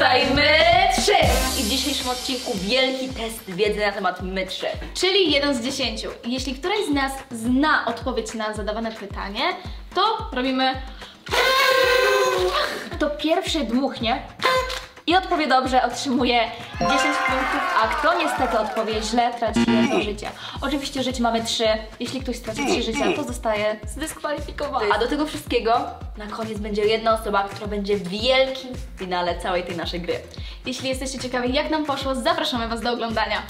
tutaj my 3! I w dzisiejszym odcinku wielki test wiedzy na temat my 3. Czyli 1 z 10. Jeśli któraś z nas zna odpowiedź na zadawane pytanie, to robimy... To pierwszy dmuchnie i odpowie dobrze, otrzymuje 10 punktów, a kto niestety odpowie źle, traci jedno życie. Oczywiście żyć mamy 3, jeśli ktoś straci 3 życia, to zostaje zdyskwalifikowany. A do tego wszystkiego na koniec będzie jedna osoba, która będzie w wielkim finale całej tej naszej gry. Jeśli jesteście ciekawi, jak nam poszło, zapraszamy Was do oglądania.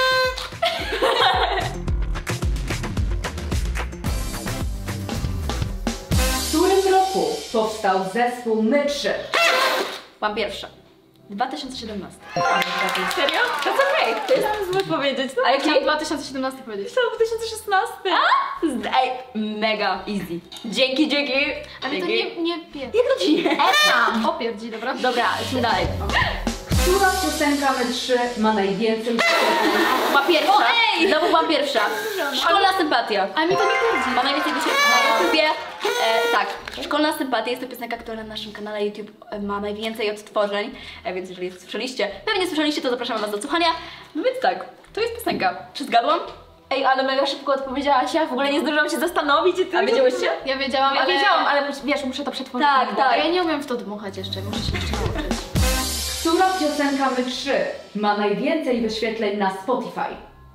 W którym roku powstał zespół My 3? Mam pierwsza. 2017. Serio? To jest okej. To jest Złe powiedzieć, no. A jaki? Chciałam 2017 powiedzieć. To 2016. Ej, mega easy. Dzięki. Ale to nie pier... Jak to ci nie? Opierdzi, dobra? Dobra, lecimy dalej. Która piosenka My 3 ma najwięcej Ma pierwsza. Znowu mam pierwsza. Szkolna sympatia. Ale mi to nie pierdzi. Ma najwięcej wyświetleń na YouTubie. Tak, Szkolna sympatia jest to piosenka, która na naszym kanale YouTube ma najwięcej odtworzeń, więc jeżeli słyszeliście, pewnie słyszeliście, to zapraszamy Was do słuchania. No więc tak, to jest piosenka. Czy zgadłam? Ej, ale mega szybko odpowiedziałaś, ja w ogóle nie zdążyłam się zastanowić i ty... A wiedziałyście? Ja wiedziałam, Ja ale... wiedziałam, ale wiesz, muszę to przetworzyć. Tak, tak. A ja nie umiem w to dmuchać jeszcze, muszę się jeszcze nauczyć. Która piosenka My 3 ma najwięcej wyświetleń na Spotify?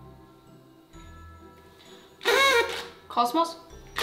Kosmos?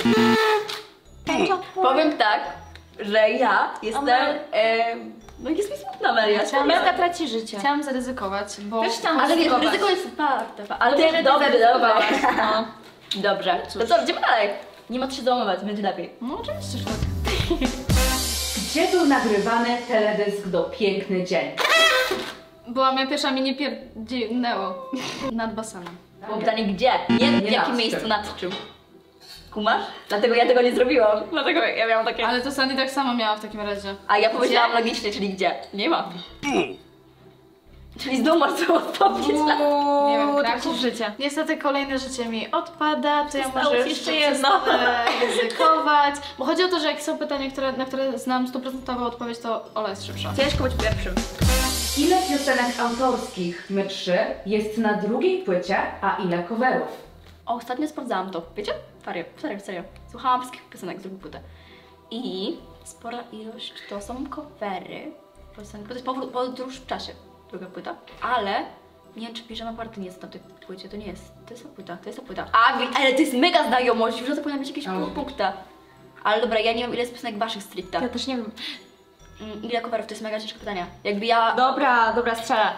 Powiem tak, że ja jestem... no jest mi smutna, Maria. Amelka traci życie. Chciałam zaryzykować, bo... Też chciałam Ale wiesz, zaryzykować. ryzyko jest super. Ale Ty też dobrze. No. Dobrze, to co, idziemy dalej. Nie ma co się załamywać, będzie lepiej. No oczywiście, że tak. Gdzie był nagrywany teledysk do Piękny Dzień? Była moja pierwsza, mi nie pierdzinęło. Nad basenem. Było pytanie gdzie? Nie w Nie jakim nad miejscu, czym. nad czym. Kumasz? Dlatego ja tego nie zrobiłam. Dlatego ja miałam takie... Ale to Sandy tak samo miała w takim razie. A ja powiedziałam logicznie, czyli gdzie? Nie ma. Czyli znowu masz co odpowiedzieć na... Nie wiem, tracisz Kraków. życie. Niestety kolejne życie mi odpada, to ja Zostało może ci jeszcze jedno. przestanę ryzykować. Bo chodzi o to, że jak są pytania, na które znam 100% odpowiedź, to Ola jest szybsza. Ciężko być pierwszym. Ile piosenek autorskich My 3 jest na drugiej płycie, a ile coverów? Ostatnio sprawdzałam to. Wiecie? Serio. Słuchałam wszystkich piosenek z drugiej płyty. I spora ilość to są covery. Piosenek, to jest podróż w czasie. Druga płyta. Ale nie wiem, czy Piżama Party nie jest na tej płycie. To nie jest. To jest ta płyta. Ale to jest mega znajomość. Już to powinna być jakieś pół punkta. Ale dobra, ja nie wiem, ile jest piosenek waszych stricte. Ja też nie wiem. Ile coverów? To jest mega ciężkie pytanie. Jakby ja... Dobra, strzelę.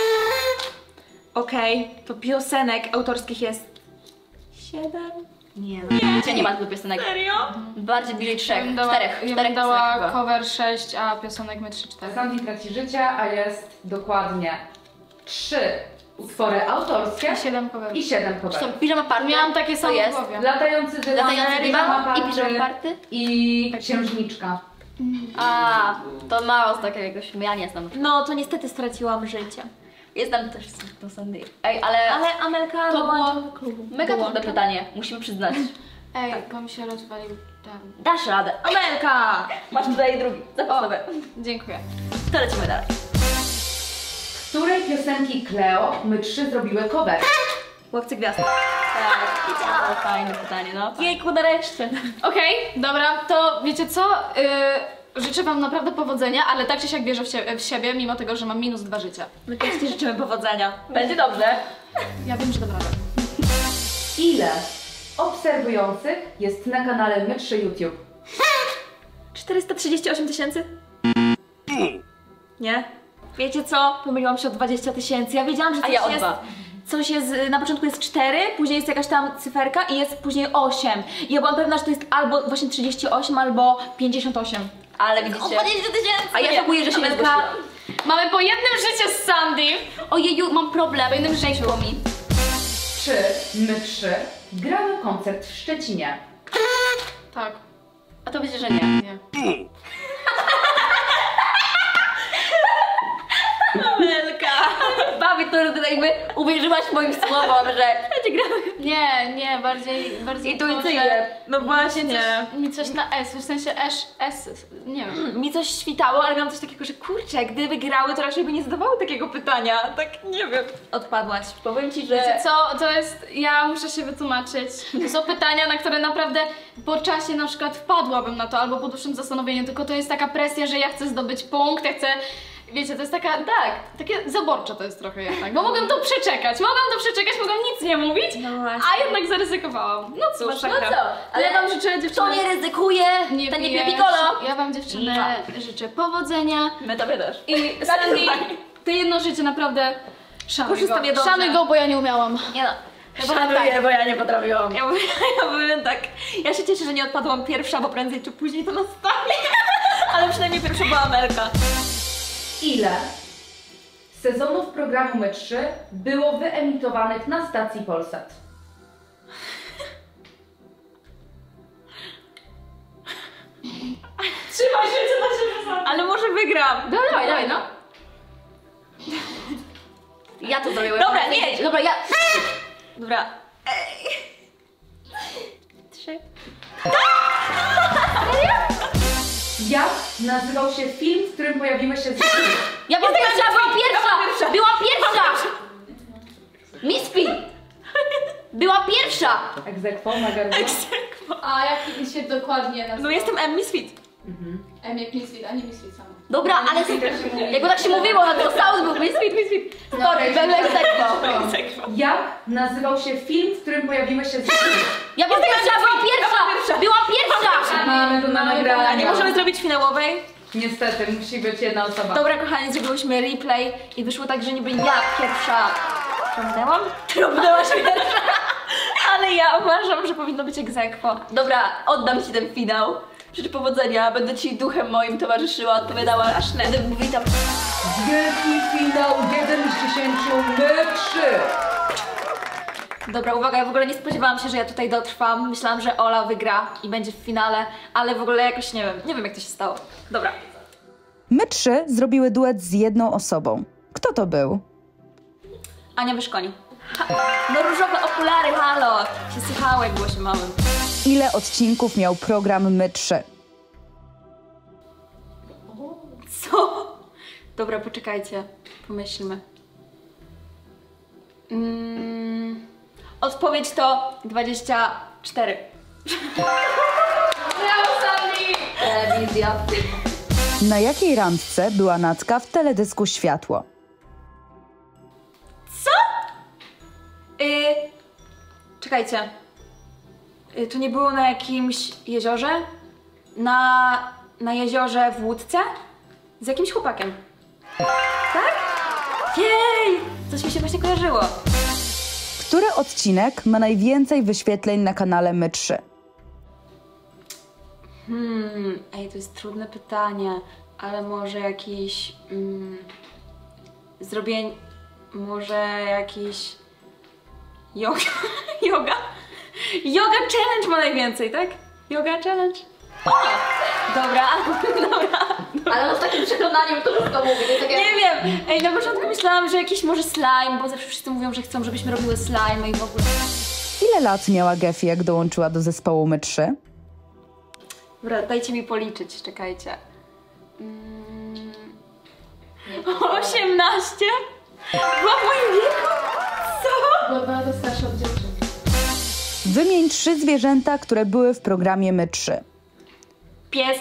Okej, to piosenek autorskich jest 7. Nie. Nie ma tylu piosenek. Serio? Bardziej bliżej Ja trzech. bym dała, Czterech ja bym piosenek dała chyba. cover 6, a piosenek my 3-4. Sandy traci życie, a jest dokładnie 3 utwory autorskie I 7 coverów. i 7 Czy coverów. są Piżama Party? Miałam takie To same w jest. głowie. Latający dywan, Latający Piżama dywan i Piżama Party? i Księżniczka. A, to mało z takiego jakiegoś, ja nie znam. No, to niestety straciłam życie. Jestem też z tą Sandy. Ej, ale Ale Amelka to dołącza było do klubu. mega trudne pytanie, musimy przyznać. Ej, bo mi się rozwalił ten. Dasz radę. Amelka! Masz tutaj drugi, zapasowy. Dziękuję. To lecimy dalej. Której piosenki Cleo My 3 zrobiły cover? Łowcy gwiazd. Tak, fajne pytanie, no. Jejku, nareszcie. Okej, dobra, to wiecie co? Życzę Wam naprawdę powodzenia, ale tak czy siak wierzę w siebie, mimo tego, że mam minus 2 życia. My też Ci życzymy powodzenia. Będzie dobrze. Ja wiem, że dam radę. Ile obserwujących jest na kanale My 3 YouTube? 438 tysięcy? Nie? Wiecie co? Pomyliłam się o 20 tysięcy. Ja wiedziałam, że A ja o jest... 2. Coś jest, na początku jest 4, później jest jakaś tam cyferka i jest później 8. I ja byłam pewna, że to jest albo właśnie 38, albo 58. Ale widzicie. 20 tysięcy! A ja żałuję, że się nie Amelka, zgłosiłam. Mamy po jednym życiu z Sandy! Ojeju, mam problem. Po jednym życiu mi. Czy My 3 grały koncert w Szczecinie? Tak. A to będzie, że nie. Nie. Amelka! Bawi w to, że ty jakby uwierzyłaś moim słowom, że będzie gramy. Nie, bardziej Intuicyjnie. No właśnie. Mi coś na S, w sensie S, nie wiem. Mi coś świtało, ale miałam coś takiego, że kurczę, gdyby grały, to raczej by nie zadawały takiego pytania. Tak, nie wiem. Odpadłaś. Powiem ci, że... Wiecie co, to jest, ja muszę się wytłumaczyć. To są pytania, na które naprawdę po czasie na przykład wpadłabym na to, albo po dłuższym zastanowieniu, tylko to jest taka presja, że ja chcę zdobyć punkt, ja chcę... Wiecie, to jest taka, takie zaborcze to jest trochę jednak, bo mogłam to przeczekać, mogłam nic nie mówić, a jednak zaryzykowałam. No cóż, no co? ale ja wam życzę, dziewczyny... Kto nie ryzykuje, ten nie pije piccolo. Ja wam, dziewczyny, życzę powodzenia. My tobie też. I Sandy, ty jedno życie naprawdę szanuj go. je dobrze. Szanuj go, bo ja nie umiałam. Nie no. Szanuję, bo ja nie potrafiłam. Ja powiem tak, ja się cieszę, że nie odpadłam pierwsza, bo prędzej czy później to nastanie. Ale przynajmniej pierwsza była Amelka. Ile sezonów programu My 3 było wyemitowanych na stacji Polsat? Trzymaj się, co na Ale może wygram. Dawaj, no. Ja to zrobiłem. Dobra, nie. Dobra, ja... Dobra. 3. Jak nazywał się film, w którym pojawiły się Ja byłam pierwsza! Była pierwsza! Misfit! Była pierwsza! Egzekwo, Magaruba? A jak się dokładnie nazywa? No jestem M. Misfit. M jak Misfit, a nie Misfit samo. Dobra, ale jakby tak się mówiło, no to South był Misfit. Sorry, będę egzekwo. Jak nazywał się film, w którym pojawiły się Ja byłam pierwsza! Była pierwsza! Mamy to na A nie nagraniu. możemy zrobić finałowej? Niestety, musi być jedna osoba. Dobra, kochani, zrobiłyśmy replay i wyszło tak, że niby ja pierwsza trąbnęłam? Trąbnęłaś pierwsza. Ale ja uważam, że powinno być egzekwo. Dobra, oddam ci ten finał. Życzę powodzenia, będę ci duchem moim towarzyszyła, odpowiadała. Będę mówiła. Wielki finał 1 z 10 My 3. Dobra, uwaga, ja w ogóle nie spodziewałam się, że ja tutaj dotrwam. Myślałam, że Ola wygra i będzie w finale, ale w ogóle jakoś nie wiem jak to się stało. Dobra. My 3 zrobiły duet z jedną osobą. Kto to był? Ania Wyszkoni. No różowe okulary, halo! Się słuchało, jak było się małym. Ile odcinków miał program My 3? Co? Dobra, poczekajcie. Pomyślmy. Odpowiedź to 24. Telewizja. Na jakiej randce była Natka w teledysku Światło? Czekajcie. To nie było na jakimś jeziorze? Na jeziorze w Łódce? Z jakimś chłopakiem. Tak? Jej! Coś mi się właśnie kojarzyło. Który odcinek ma najwięcej wyświetleń na kanale My 3? Ej, to jest trudne pytanie, ale może jakiś... zrobienie... Może jakiś... Yoga? Yoga challenge ma najwięcej, tak? Yoga challenge? O! Dobra. Ale z takim przekonaniem to wszystko mówię. To jest takie... Nie wiem. Ej, na początku myślałam, że jakiś może slime, bo zawsze wszyscy mówią, że chcą, żebyśmy robiły slime i w ogóle. Ile lat miała Gefi, jak dołączyła do zespołu My 3? Dobra, dajcie mi policzyć, czekajcie. 18? Była w moim wieku? Co? Była 2 lata starsza od dziewczyn. Wymień 3 zwierzęta, które były w programie My 3. Pies.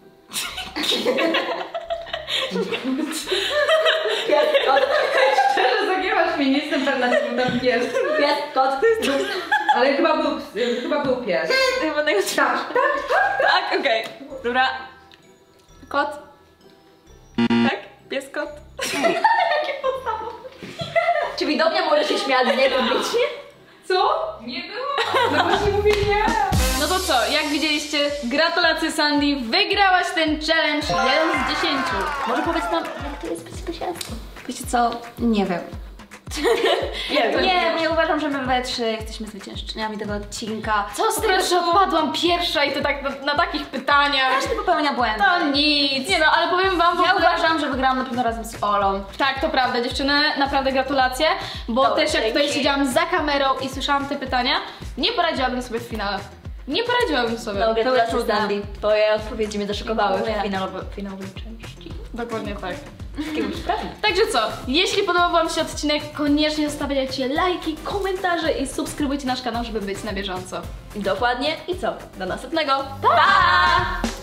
Szczerze, zagrywasz mnie, nie jestem pewna, czy był tam pies. Pies, kot. Ale chyba był pies. Chyba najłatwiejsze. Tak, okej. Dobra. Kot. Tak? Pies, kot. Czy mi do mnie może się śmiać, nie publicznie? Co? Nie było? No właśnie mówię nie. No to co, jak widzieliście, gratulacje Sandy, wygrałaś ten challenge 1 z 10. Może powiedz nam, jak to jest bez zwycięstwa? Wiecie co? Nie wiem. Nie, bo ja uważam, że my we trzy jesteśmy zwyciężczyniami tego odcinka. Co z tego, że odpadłam pierwsza i to tak na takich pytaniach? Każdy popełnia błędy. To nic. Nie no, ale powiem wam w Ja ogóle... uważam, że wygrałam na pewno razem z Olą. Tak, to prawda, dziewczyny, naprawdę gratulacje, bo Dobra, też jak tutaj dzięki. siedziałam za kamerą i słyszałam te pytania, nie poradziłabym sobie w finale. Nie poradziłabym sobie. No, gratulacje trudne. Dandy. Twoje odpowiedzi mnie zaszokowały Dziękuję. w finałowej części. Dokładnie tak. Takiego już prawie. Także co, jeśli podobał wam się odcinek, koniecznie zostawiajcie lajki, komentarze i subskrybujcie nasz kanał, żeby być na bieżąco. Dokładnie. I co? Do następnego. Pa!